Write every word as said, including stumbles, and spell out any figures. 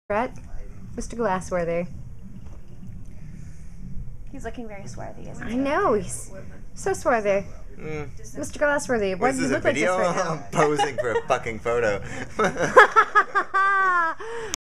Brett? Mister Glassworthy. He's looking very swarthy, isn't I he? know, he's so swarthy. Mm. Mister Glassworthy, why Was do you this a look like this video? right now? I'm posing for a fucking photo.